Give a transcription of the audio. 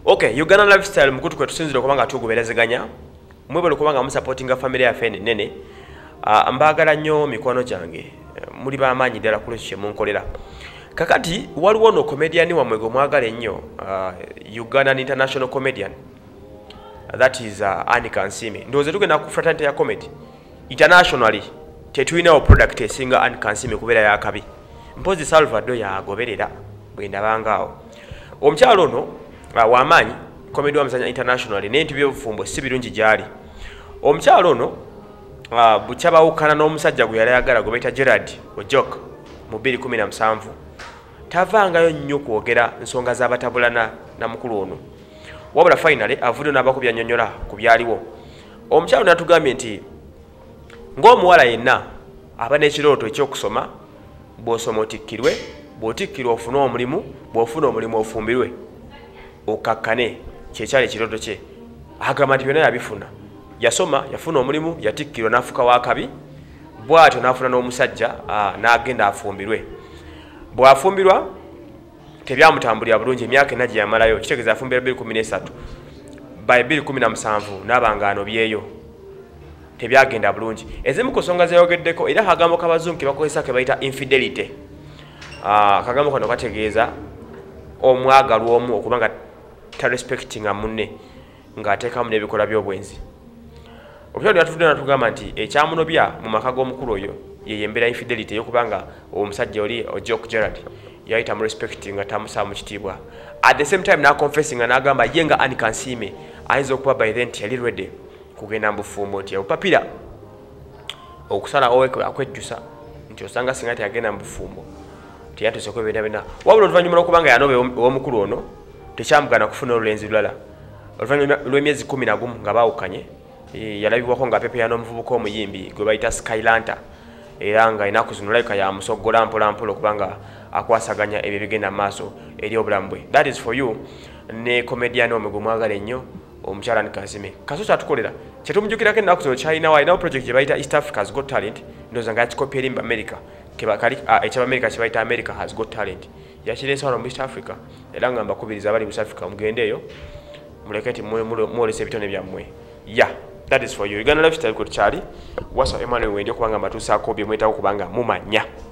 Okay, Uganda Lifestyle mkutu kwetu sinziro kubanga tugoberezeganya. Mwebale kubanga musupportinga family yafe nene. Mbagala nnyo mikono gyange. Muli bamanyi ddala ku lukye munkolera. Kakati waliwo no comedian wamwe gwe mwagala ennyo, Ugandan international comedian. That is Annie Kansime. Ndoze tugenda ku fraternity ya comedy. Internationally tetulinawo product esinga Annie Kansime kubeera yakabi. Mpozi Salvador yagoberera bwenda bangaawo. Omukyalo ono wamanyi comedy wamuzanya internationally n'ebintu by'obufumbo si birungi gyali. Omukyalo ono bukyabawukana n'omusajja gwe yali ayagala gwe bayita Gerard Ojok mu 2017 tavangayo nnyo kwogera nsonga z'abatabulana na mukulu ono. Wabula finally avudde n'abakubya nnyonnyola ku byaliwo. Omukyalo n'atugambye nti ng'omuwala yenna aba n'ekirooto ekyokusoma, bw'osoma otikkirwe, bw'otikkirwa ofune omulimu, bw'ofuna omulimu ofumbirwe. Okakkane kyekyali ekirooto kye. Agamba nti byonna yabifuna. Yasoma, yafuna omulimu, yatikkirwa n'afuka wakabi, bw'atyo n'afuna n'omusajja n'agenda afumbirwe. Bw'afumbirwa tebyamutambulira bulungi, emyaka ena gye yamalayo, kitegeeza afumbira 2013. By 2017 n'abanga anobyeyo. Tebyagenda bulungi. Ezimu ku nsonga zeyogeddeko era akagambo k'abazungu ke bakozesa ke bayita infidelity. Akagambo kano kategeeza omwagalwa omu okuba nga tarespectinga munne ng'ateekamu n'ebikola by'obwenzi. Omukyalo yatudde n'atugamba nti ekyamunobya mu maka g'omukulu oyo ye embeera infidelity ey'okuba nga omusajja oli Ojok Gerard yayita mu respecting nga tamusaba mu kitiibwa. At the same time n'aconfessing n'agamba ye nga Annie Kansime ayinza okuba by then nti yali ready kugenda mu bufumbo nti obupapira okusala akwejjusa nti osanga singa teyagenda mu bufumbo teyatuse kwebendabena. Wabula oluvannyuma lw'okubanga yanoba ow'omukulu ono tekyamugana kufuna olulenzi lulala. Oluvannyuma lw'emyezi 11 nga baawukanye yalabibwako ng'apepeya n'omuvubuka omuyimbi gwe bayita Skylanta era nga ennaku zino olabika yamusoggola mpolampola okuba nga akwasaganya ebyo bigenda mu maaso eri obulamu bwe. That is for you ne comedian omwe gwe mwagala ennyo omukyala Annie Kansime. Kasoso atukolera kyetumujjukirako ennaku zino kyalinawo alinawo project gye bayita East Africa's Got Talent ndowooza nga yakikopi eri mu America eky'America kye bayita America Has Got Talent yakireese wano mu East Africa era nga mbakubiriza abali mu East Africa mugendeeyo muleke nti mwolesa ebitone byammwe. Yeah, that is for you. Uganda Lifestyle kwe tukyali wasa Emmanuel Wende okubanga mbatuusaako bye mwetaawo kubanga mumanya.